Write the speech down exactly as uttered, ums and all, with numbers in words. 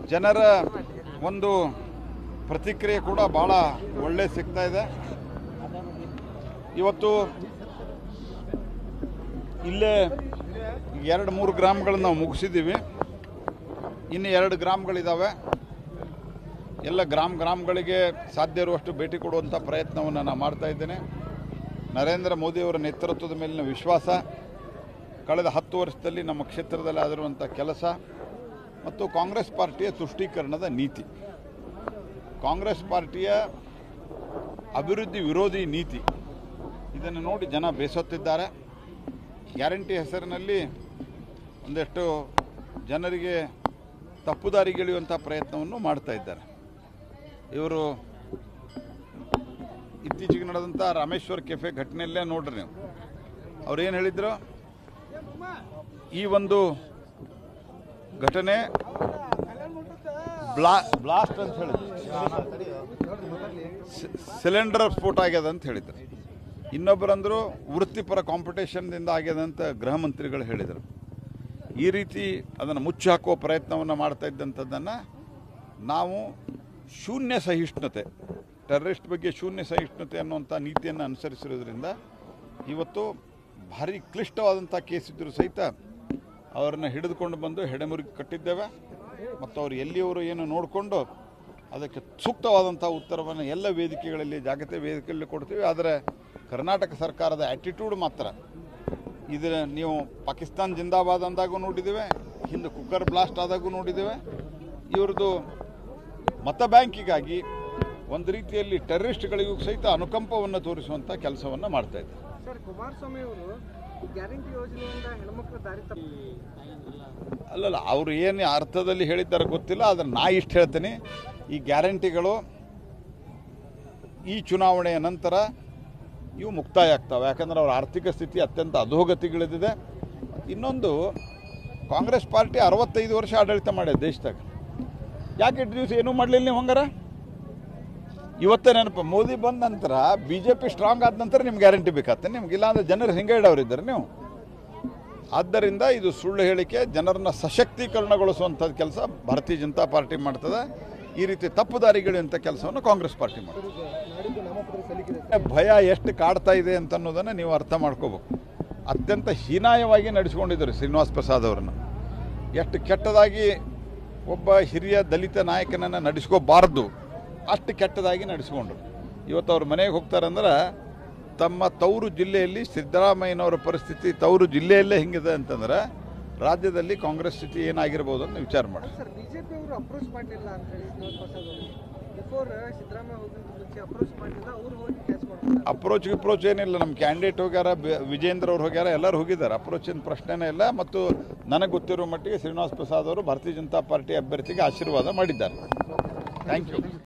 ಜನರ ಒಂದು ಪ್ರತಿಕ್ರಿಯೆ ಕೂಡ ಭಾಳ ಒಳ್ಳೆ ಸಿಗ್ತಾ ಇದೆ. ಇವತ್ತು ಇಲ್ಲೇ ಎರಡು ಮೂರು ಗ್ರಾಮಗಳನ್ನು ನಾವು ಮುಗಿಸಿದ್ದೀವಿ. ಇನ್ನು ಎರಡು ಗ್ರಾಮಗಳಿದ್ದಾವೆ. ಎಲ್ಲ ಗ್ರಾಮ ಗ್ರಾಮಗಳಿಗೆ ಸಾಧ್ಯ ಇರುವಷ್ಟು ಭೇಟಿ ಕೊಡುವಂಥ ಪ್ರಯತ್ನವನ್ನು ನಾನು ಮಾಡ್ತಾ ಇದ್ದೇನೆ. ನರೇಂದ್ರ ಮೋದಿಯವರ ನೇತೃತ್ವದ ಮೇಲಿನ ವಿಶ್ವಾಸ, ಕಳೆದ ಹತ್ತು ವರ್ಷದಲ್ಲಿ ನಮ್ಮ ಕ್ಷೇತ್ರದಲ್ಲಿ ಆಗಿರುವಂಥ ಕೆಲಸ ಮತ್ತು ಕಾಂಗ್ರೆಸ್ ಪಾರ್ಟಿಯ ತುಷ್ಟೀಕರಣದ ನೀತಿ, ಕಾಂಗ್ರೆಸ್ ಪಾರ್ಟಿಯ ಅಭಿವೃದ್ಧಿ ವಿರೋಧಿ ನೀತಿ, ಇದನ್ನು ನೋಡಿ ಜನ ಬೇಸತ್ತಿದ್ದಾರೆ. ಗ್ಯಾರಂಟಿ ಹೆಸರಿನಲ್ಲಿ ಒಂದಷ್ಟು ಜನರಿಗೆ ತಪ್ಪುದಾರಿಗೆಳೆಯುವಂಥ ಪ್ರಯತ್ನವನ್ನು ಮಾಡ್ತಾ ಇದ್ದಾರೆ. ಇವರು ಇತ್ತೀಚೆಗೆ ನಡೆದಂಥ ರಾಮೇಶ್ವರ್ ಕೆಫೆ ಘಟನೆಯಲ್ಲೇ ನೋಡ್ರಿ ನೀವು, ಅವ್ರು ಏನು ಹೇಳಿದ್ರು, ಈ ಒಂದು ಘಟನೆ ಬ್ಲಾ ಬ್ಲಾಸ್ಟ್ ಅಂತ ಹೇಳಿದ್ರು, ಸಿಲಿಂಡರ್ ಸ್ಫೋಟ ಆಗ್ಯದ ಅಂತ ಹೇಳಿದ್ರು. ಇನ್ನೊಬ್ಬರಂದರು ವೃತ್ತಿಪರ ಕಾಂಪಿಟೇಷನ್ದಿಂದ ಆಗ್ಯದ ಅಂತ ಗೃಹ ಮಂತ್ರಿಗಳು ಹೇಳಿದರು. ಈ ರೀತಿ ಅದನ್ನು ಮುಚ್ಚಿ ಹಾಕುವ ಪ್ರಯತ್ನವನ್ನು ಮಾಡ್ತಾ ಇದ್ದಂಥದ್ದನ್ನು ನಾವು ಶೂನ್ಯ ಸಹಿಷ್ಣುತೆ, ಟೆರರಿಸ್ಟ್ ಬಗ್ಗೆ ಶೂನ್ಯ ಸಹಿಷ್ಣುತೆ ಅನ್ನುವಂಥ ನೀತಿಯನ್ನು ಅನುಸರಿಸಿರೋದ್ರಿಂದ ಇವತ್ತು ಭಾರಿ ಕ್ಲಿಷ್ಟವಾದಂಥ ಕೇಸ್ ಇದ್ದರೂ ಸಹಿತ ಅವರನ್ನು ಹಿಡಿದುಕೊಂಡು ಬಂದು ಹೆಡೆಮುರಿಗೆ ಕಟ್ಟಿದ್ದೇವೆ. ಮತ್ತು ಅವರು ಎಲ್ಲಿಯವರು ಏನು ನೋಡಿಕೊಂಡು ಅದಕ್ಕೆ ಸೂಕ್ತವಾದಂಥ ಉತ್ತರವನ್ನು ಎಲ್ಲ ವೇದಿಕೆಗಳಲ್ಲಿ, ಜಾಗತಿಕ ವೇದಿಕೆಯಲ್ಲಿ ಕೊಡ್ತೀವಿ. ಆದರೆ ಕರ್ನಾಟಕ ಸರ್ಕಾರದ ಆ್ಯಟಿಟ್ಯೂಡ್ ಮಾತ್ರ, ಇದರ ನೀವು ಪಾಕಿಸ್ತಾನ ಜಿಂದಾಬಾದ್ ಅಂದಾಗೂ ನೋಡಿದ್ದೇವೆ, ಹಿಂದೆ ಕುಕ್ಕರ್ ಬ್ಲಾಸ್ಟ್ ಆದಾಗೂ ನೋಡಿದ್ದೇವೆ. ಇವ್ರದ್ದು ಮತ ಬ್ಯಾಂಕಿಗಾಗಿ ಒಂದು ರೀತಿಯಲ್ಲಿ ಟೆರರಿಸ್ಟ್ಗಳಿಗೂ ಸಹಿತ ಅನುಕಂಪವನ್ನು ತೋರಿಸುವಂಥ ಕೆಲಸವನ್ನು ಮಾಡ್ತಾ ಇದ್ದಾರೆ. ಸರ್, ಕುಮಾರಸ್ವಾಮಿ ಅವರು ಗ್ಯಾರಂಟಿ ಯೋಜನೆಯಿಂದ ಹೆಣ್ಮಕ್ಳು ದಾರಿ ತಪ್ಪಿ ಅಲ್ಲಲ್ಲ, ಅವರು ಏನು ಅರ್ಥದಲ್ಲಿ ಹೇಳಿದ್ದಾರೆ ಗೊತ್ತಿಲ್ಲ. ಆದರೆ ನಾ ಇಷ್ಟು ಹೇಳ್ತೀನಿ, ಈ ಗ್ಯಾರಂಟಿಗಳು ಈ ಚುನಾವಣೆಯ ನಂತರ ಇವು ಮುಕ್ತಾಯ ಆಗ್ತವೆ. ಯಾಕಂದ್ರೆ ಅವ್ರ ಆರ್ಥಿಕ ಸ್ಥಿತಿ ಅತ್ಯಂತ ಅಧೋಗತಿಗಿಳಿದಿದೆ. ಇನ್ನೊಂದು, ಕಾಂಗ್ರೆಸ್ ಪಾರ್ಟಿ ಅರವತ್ತೈದು ವರ್ಷ ಆಡಳಿತ ಮಾಡ್ಯದ ದೇಶದಾಗ. ಯಾಕೆ ಇಟ್ಟು ದಿವಸ ಏನೂ ಮಾಡಲಿಲ್ಲ ನೀವು ಹಂಗಾರ? ಇವತ್ತೇ ನೆನಪು, ಮೋದಿ ಬಂದ ನಂತರ ಬಿ ಜೆ ಪಿ ಸ್ಟ್ರಾಂಗ್ ಆದ ನಂತರ ನಿಮ್ಗೆ ಗ್ಯಾರಂಟಿ ಬೇಕಾಗ್ತದೆ. ನಿಮ್ಗೆ ಇಲ್ಲಾಂದ್ರೆ ಜನರು ಹಿಂಗೆ ಇಡೋರಿದ್ದಾರೆ ನೀವು. ಆದ್ದರಿಂದ ಇದು ಸುಳ್ಳು ಹೇಳಿಕೆ, ಜನರನ್ನ ಸಶಕ್ತೀಕರಣಗೊಳಿಸುವಂಥದ್ದು ಕೆಲಸ ಭಾರತೀಯ ಜನತಾ ಪಾರ್ಟಿ ಮಾಡ್ತದೆ. ಈ ರೀತಿ ತಪ್ಪುದಾರಿಗಳಿಂಥ ಕೆಲಸವನ್ನು ಕಾಂಗ್ರೆಸ್ ಪಾರ್ಟಿ ಮಾಡ್ತದೆ. ಭಯ ಎಷ್ಟು ಕಾಡ್ತಾ ಇದೆ ಅಂತ ಅನ್ನೋದನ್ನು ನೀವು ಅರ್ಥ ಮಾಡ್ಕೋಬೇಕು. ಅತ್ಯಂತ ಹೀನಾಯವಾಗಿ ನಡೆಸ್ಕೊಂಡಿದ್ದಾರೆ ಶ್ರೀನಿವಾಸ್ ಪ್ರಸಾದ್ ಅವರನ್ನು. ಎಷ್ಟು ಕೆಟ್ಟದಾಗಿ ಒಬ್ಬ ಹಿರಿಯ ದಲಿತ ನಾಯಕನನ್ನು ನಡೆಸ್ಕೋಬಾರ್ದು ಅಷ್ಟು ಕೆಟ್ಟದಾಗಿ ನಡೆಸ್ಕೊಂಡ್ರು. ಇವತ್ತು ಅವ್ರ ಮನೆಗೆ ಹೋಗ್ತಾರಂದ್ರೆ ತಮ್ಮ ತವರು ಜಿಲ್ಲೆಯಲ್ಲಿ ಸಿದ್ದರಾಮಯ್ಯನವರ ಪರಿಸ್ಥಿತಿ ತವರು ಜಿಲ್ಲೆಯಲ್ಲೇ ಹಿಂಗಿದೆ ಅಂತಂದ್ರೆ ರಾಜ್ಯದಲ್ಲಿ ಕಾಂಗ್ರೆಸ್ ಸ್ಥಿತಿ ಏನಾಗಿರ್ಬೋದು ಅಂತ ವಿಚಾರ ಮಾಡಿ. ಸರ್, ಬಿಜೆಪಿ ಅವರು ಅಪ್ರೋಚ್ ಮಾಡಲಿಲ್ಲ ಅಂತ ಹೇಳಿ ಶ್ರೀನಿವಾಸ್ ಪ್ರಸಾದ್ ಅವರು ಬಿಫೋರ್ ಸಿದ್ದರಾಮಯ್ಯ ಹೋಗೋದು ಮುಂಚೆ ಅಪ್ರೋಚ್ ಮಾಡಿಲ್ಲ, ಅವರು ಹೋಗಿ ಕ್ಯಾಚ್ ಮಾಡ್ತಾರೆ. ಅಪ್ರೋಚ್ ಗಿಪ್ರೋಚ್ ಏನಿಲ್ಲ. ನಮ್ಮ ಕ್ಯಾಂಡಿಡೇಟ್ ಹೋಗ್ಯಾರ, ವಿಜೇಂದ್ರ ಅವ್ರು ಹೋಗ್ಯಾರ, ಎಲ್ಲರೂ ಹೋಗಿದ್ದಾರೆ. ಅಪ್ರೋಚಿನ ಪ್ರಶ್ನೆನೇ ಇಲ್ಲ. ಮತ್ತು ನನಗೆ ಗೊತ್ತಿರೋ ಮಟ್ಟಿಗೆ ಶ್ರೀನಿವಾಸ್ ಪ್ರಸಾದ್ ಅವರು ಭಾರತೀಯ ಜನತಾ ಪಾರ್ಟಿ ಅಭ್ಯರ್ಥಿಗೆ ಆಶೀರ್ವಾದ ಮಾಡಿದ್ದಾರೆ. Thank you.